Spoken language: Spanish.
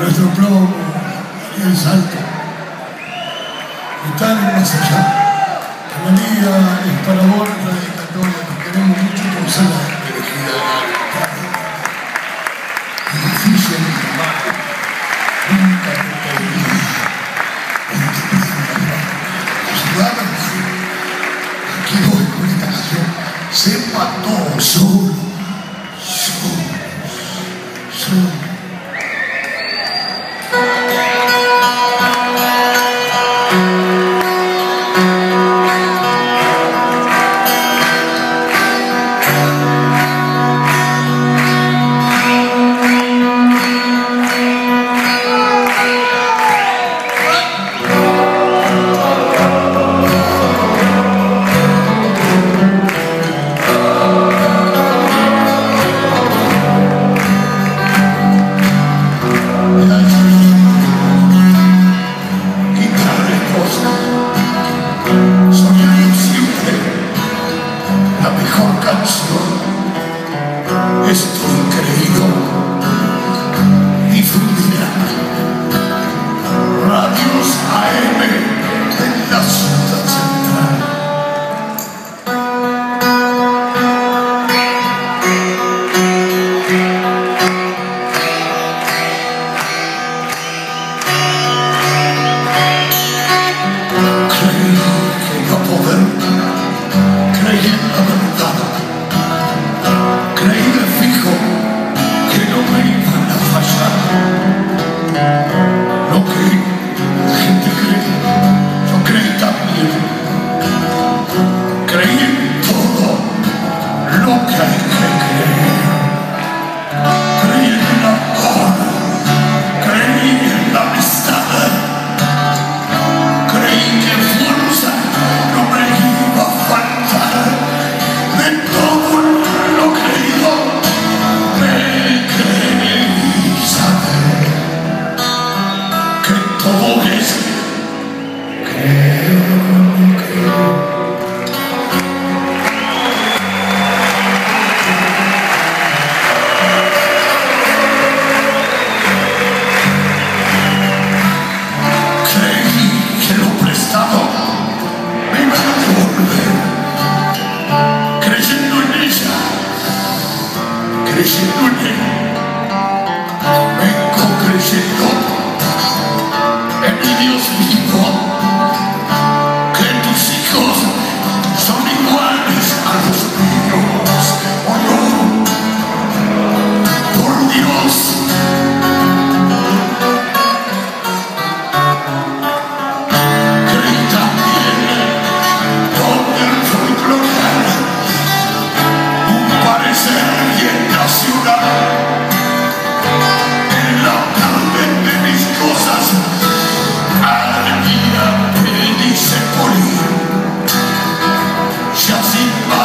nuestro promo y el salto están en más allá. La María es para vos la dedicatoria, te queremos mucho por ser la elegida de la difícil de mi madre. Nunca te pedí ayudarme. Aquí voy con esta canción. Sepa todo solo. Estoy creído, difundirá radios AM en la ciudad central. Creí que iba a poder, creí en la verdad. Creí de fijo que no me iban a fallar. Lo que la gente cree, yo creí también. Creí en todo lo que hay que creer. Creí en el amor, creí en la amistad. Creí que fuerza no me iba a faltar. De todo lo creído me creí saber que todo es creo. Creí que lo prestado me iba a devolver. Creyendo en ella, creyendo en él, vengo creyendo en mi Dios vivo, que tus hijos son iguales a los míos, o no, por Dios. Creí también donde el folclore parecer y en la ciudad, en la tarde de mis cosas, al día me dice morir, ya sin más.